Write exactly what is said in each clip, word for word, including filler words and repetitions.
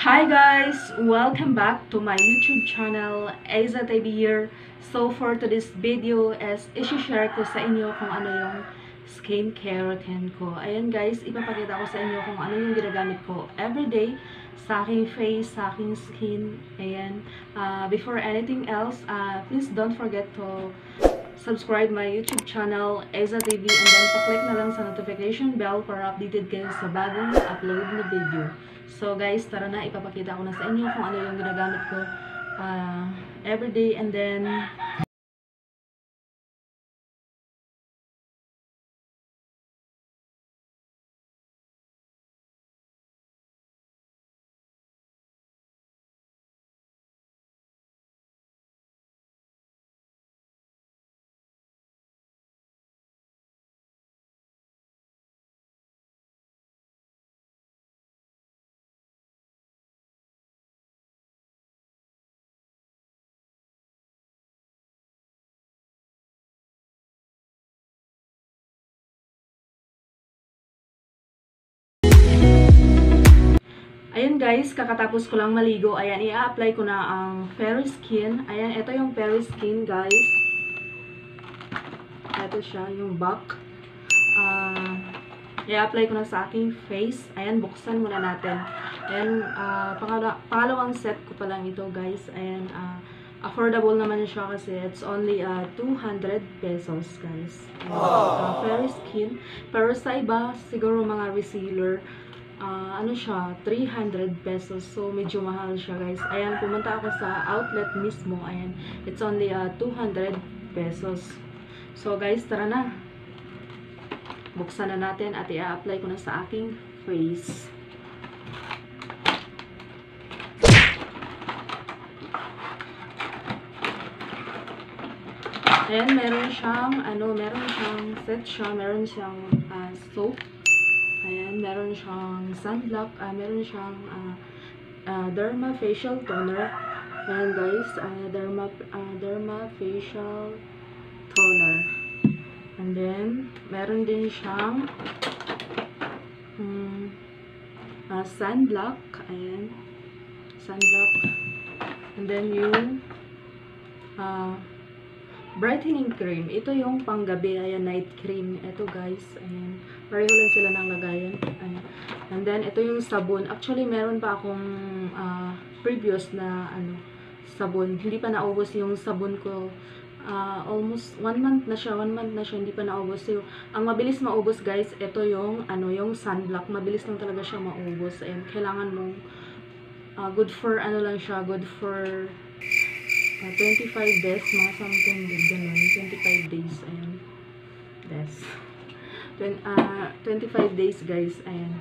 Hi guys! Welcome back to my YouTube channel, Iza T V here. So for today's video is isi-share ko sa inyo kung ano yung skincare routine ko. Ayan guys, ipapakita ko sa inyo kung ano yung ginagamit ko everyday sa aking face, sa aking skin. Ayan. Uh, before anything else, uh, please don't forget to subscribe my YouTube channel, Iza T V, and then pa-click na lang sa notification bell para updated kayo sa bagong upload na video. So guys, tara na, ipapakita ko na sa inyo kung ano yung ginagamit ko uh, everyday, and then ayan guys, kakatapos ko lang maligo. Ayan, i-apply ko na ang Fairy Skin. Ayan, ito yung Fairy Skin guys. Ito siya, yung back. Uh, i-apply ko na sa aking face. Ayan, buksan muna natin. Ayan, uh, pangala pangalawang set ko pa lang ito guys. Ayan, uh, affordable naman siya kasi it's only uh, two hundred pesos guys. Ayan, uh, Fairy Skin. Pero sa iba, siguro mga reseller, Uh, ano siya, three hundred pesos. So, medyo mahal siya, guys. Ayan, pumunta ako sa outlet mismo. Ayan, it's only uh, two hundred pesos. So, guys, tara na. Buksan na natin at i-apply ko na sa aking face. Ayan, meron siyang, ano, meron siyang set siya. Meron siyang uh, soap. Ayan, meron siyang sunblock, uh, meron siyang uh, uh, Derma Facial Toner. Ayan guys, uh, Derma, uh, Derma Facial Toner. And then, meron din siyang um, uh, sunblock. Ayan, sunblock. And then yung uh, brightening cream. Ito yung panggabi. Ayan, night cream. Ito guys, ayan. Pareho lang sila ng lagayan. Ayan. And then, ito yung sabon. Actually, meron pa akong uh, previous na ano, sabon. Hindi pa naubos yung sabon ko. Uh, almost one month na siya. One month na siya. Hindi pa naubos. So, ang mabilis maubos guys, ito yung, ano, yung sunblock. Mabilis lang talaga siya maubos. Ayan. Kailangan mong uh, good for, ano lang siya, good for uh, twenty-five days. Mga something good. Ganun. twenty-five days. Ayan. Des. Uh, twenty-five days guys, ayan.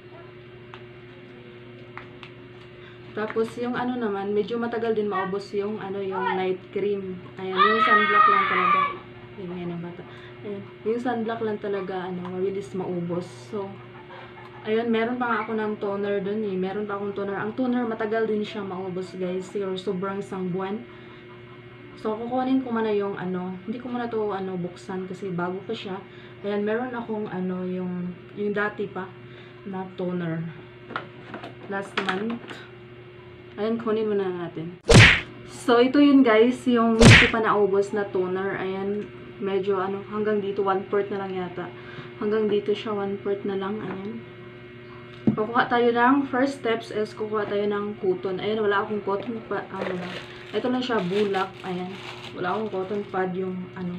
Tapos yung ano naman, medyo matagal din maubos yung ano, yung night cream. Ayan, yung sunblock lang talaga. Ayan, yan ang bata. Ayan, yung sunblock lang talaga, ano, mabilis maubos. So, ayun, meron pa nga ako ng toner dun eh. Meron pa akong toner. Ang toner, matagal din siya maubos guys. Siguro sobrang isang buwan. So, kukunin ko muna yung ano, hindi ko muna to ano, buksan kasi bago pa siya. Ayan, meron akong ano, yung, yung dati pa na toner. Last month. Ayan, kunin muna natin. So, ito yun guys, yung hindi ko pa naubos na toner. Ayan, medyo ano, hanggang dito, one fourth na lang yata. Hanggang dito siya, one fourth na lang. Ayan. Kukuha tayo ng, first steps is kukuha tayo ng cotton. Ayan, wala akong cotton pa, ano na. Ito lang siya, bulak. Ayan, wala akong cotton pad yung ano.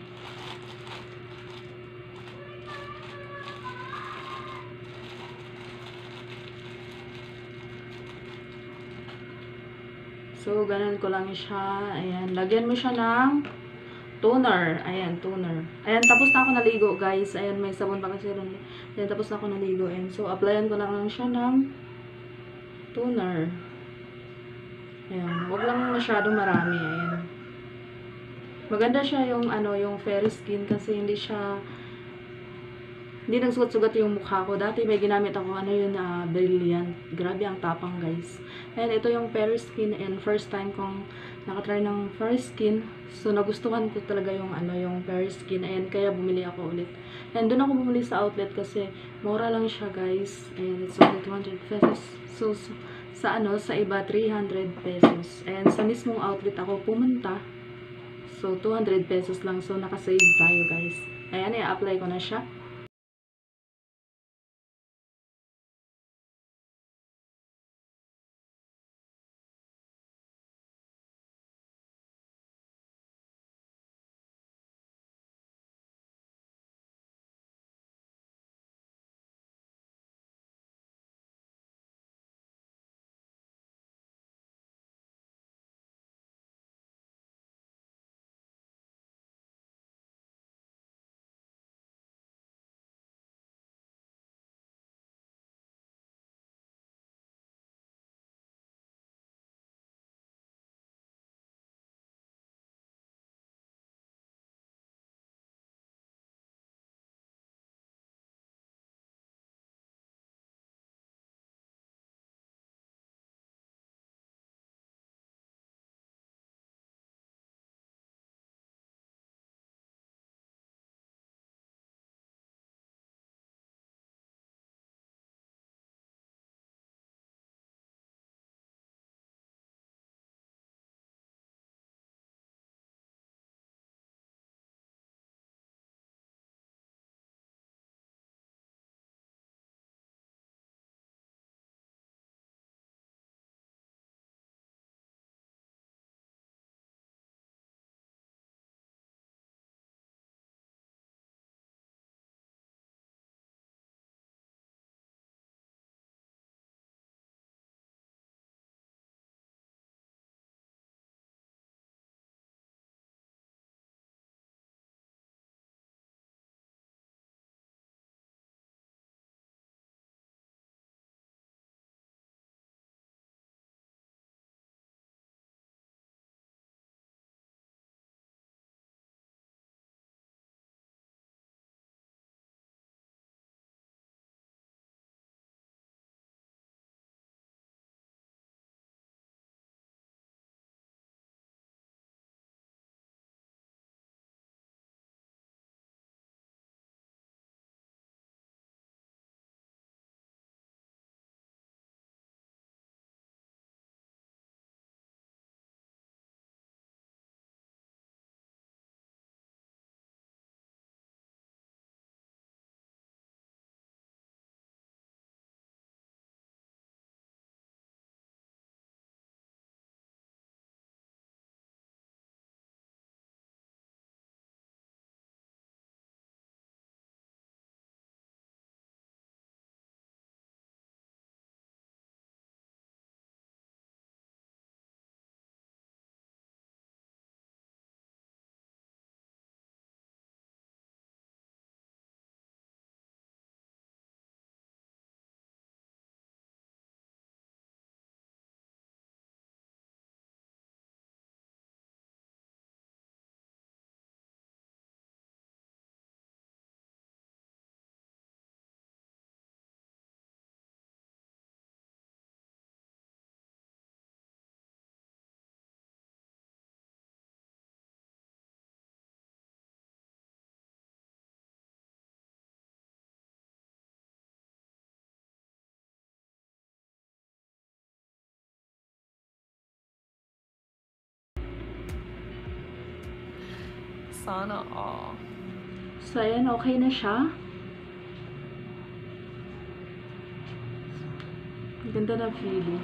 So, ganun ko lang siya. Ayan, lagyan mo siya ng toner. Ayan, toner. Ayan, tapos na ako naligo, guys. Ayan, may sabon pa kasi rin. Ayan, tapos na ako naligo. Ayan, so, applyan ko na lang siya ng toner. Ayan, huwag lang masyadong marami. Ayan. Maganda siya yung, ano, yung Fairy Skin kasi hindi siya, hindi nagsugat-sugat yung mukha ko. Dati may ginamit ako, ano yun, uh, Brilliant. Grabe ang tapang, guys. Ayan, ito yung Fairy Skin, and first time kong nakatry ng Fairy Skin. So, nagustuhan ko talaga yung, ano, yung Fairy Skin. Ayan, kaya bumili ako ulit. And doon ako bumili sa outlet kasi mura lang siya, guys. Ayan, it's only two hundred pesos. So, so Sa ano, sa iba, three hundred pesos. And sa mismong outlet ako pumunta. So, two hundred pesos lang. So, nakasave tayo, guys. Ayan, i-apply ko na siya. Sana all. So, ayan, okay na siya. Ganda na feeling.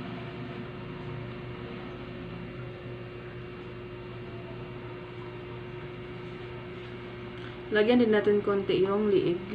Lagyan din natin konti yung liig.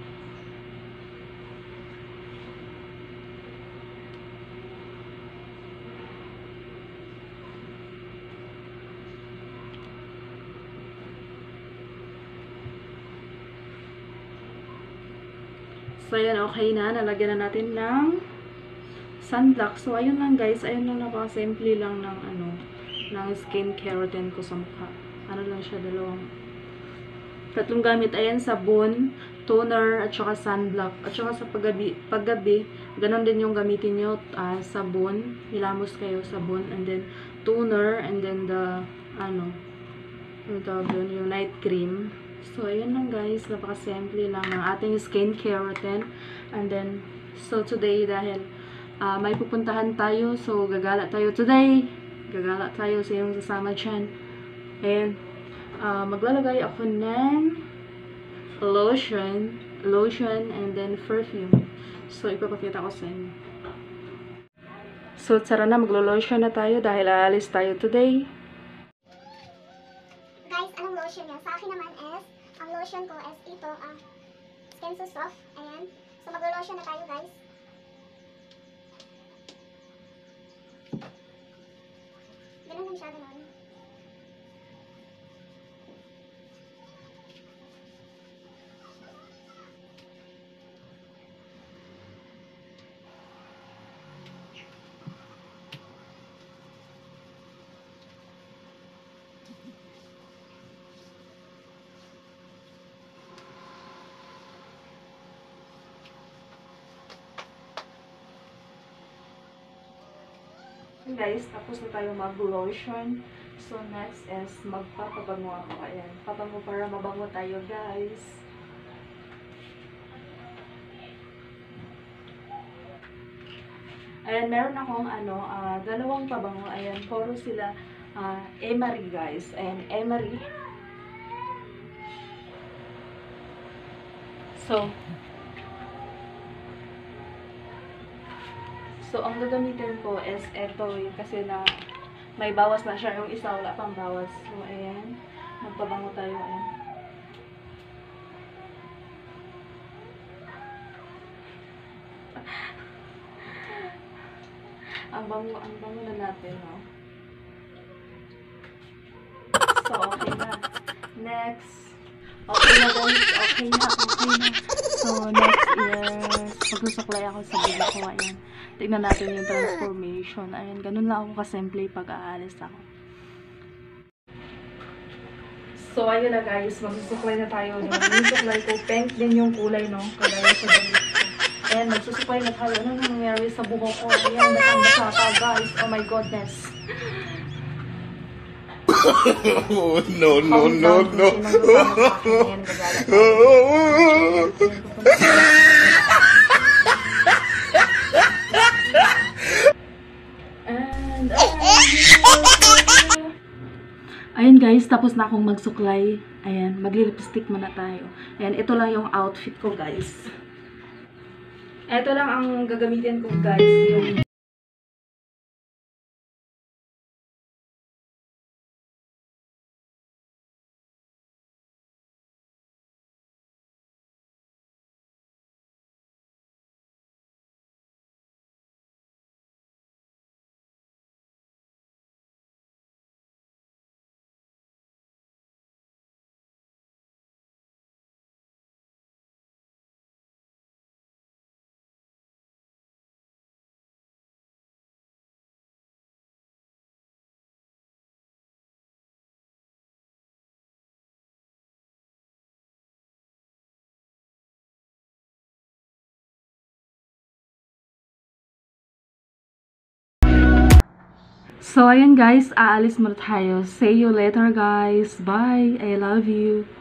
So, ayan, okay na. Nalagyan na natin ng sunblock. So, ayun lang guys. Ayun lang, napaka-simple lang ng ano, ng skincare routine ko sa mukha. Ano lang siya, dalawang tatlong gamit. Ayan, sabon, toner, at saka sunblock. At saka sa paggabi, paggabi ganon din yung gamitin nyo. Uh, sabon, hilamos kayo sabon, and then toner, and then the, ano, yung tawag doon, yung night cream. So, ayun lang guys. Napaka-simple lang ng ating skincare routine. And then, so today, dahil uh, may pupuntahan tayo. So, gagala tayo today. Gagala tayo sa iyong sasama dyan. And, uh, maglalagay ako ng lotion, lotion, and then perfume. So, ipapakita ko sa inyo. So, tara na, maglo-lotion na tayo dahil aalis tayo today. Guys, anong lotion niya? Sa akin naman is, ang lotion ko is ito, ah, Skin So Soft. Ayan. So, maglo-lotion na tayo, guys. Ganun lang siya, ganun. Guys, tapos na tayo mag-lotion. So, next is magpapabango ako. Ayan, pabango para mabango tayo, guys. Ayan, meron akong ano, uh, dalawang pabango. Ayan, puro sila uh, Emery, guys. Ayan, Emery. So, So, ang gagamitin ko is eto eh, kasi na may bawas na siya. Yung isa wala pang bawas. So, ayan. Magpabango tayo. Ayan. ang bango, ang bango na natin, no? So, okay na. Next. Okay na, guys. Okay na, okay na. So, next is magsusuklay ako sa bibig ko. Ayan. Tignan natin yung transformation. Ayan, ganun lang ako kasimple pag aalis ako. So, ayun na guys. Magsusuklay na tayo. No? Yung suklay ko, pink din yung kulay, no? Kaya sa damit ko. Ayan, magsusuklay na tayo. Ano nangyari sa buhok ko? Ayan, basang-basa pa, guys. Oh my goodness. Oh, no, no, no, no. Ayan, gagala tayo. And, ayun guys, tapos na akong magsuklay. Ayan, magli-lipstick muna tayo. Ayan, ito lang yung outfit ko guys. Ito lang ang gagamitin ko guys. Yung So, ayun guys, aalis muna tayo. See you later guys. Bye. I love you.